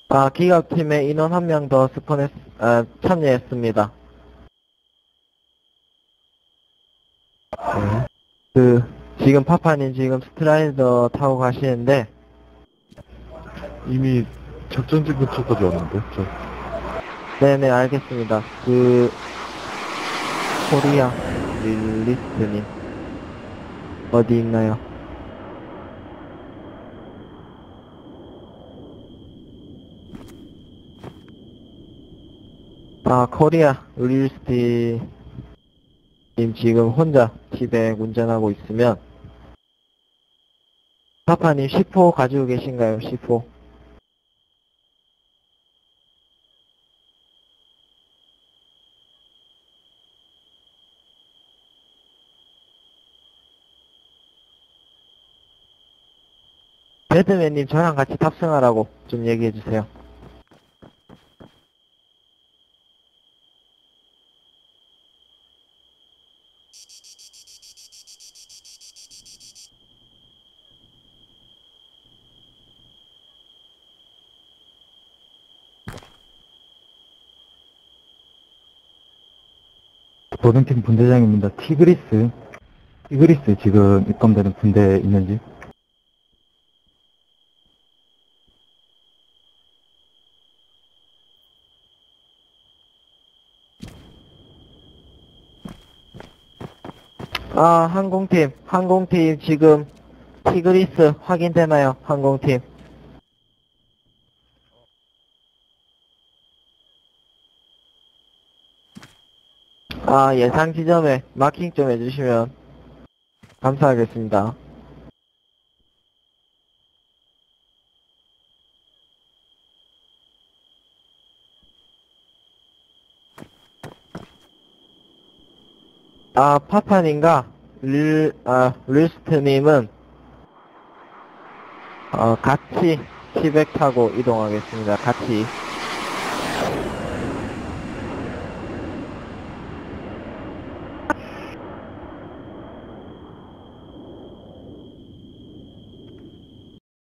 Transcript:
기갑팀에 인원 한 명 더 참여했습니다. 네. 지금 파파님 지금 스트라이더 타고 가시는데, 이미 작전지 근처까지 왔는데, 네네, 알겠습니다. 코리아 릴리스님, 어디 있나요? 코리아 릴리스님 지금 혼자 티백 운전하고 있으면, 파파님 C4 가지고 계신가요? C4. 배드맨님 저랑 같이 탑승하라고 좀 얘기해주세요. 보등팀 분대장입니다. 티그리스 지금 입감되는 분대 있는지? 항공팀 지금 티그리스 확인되나요? 항공팀. 예상 지점에 마킹 좀 해주시면 감사하겠습니다. 파파님과 릴스트님은 같이 티백 타고 이동하겠습니다. 같이.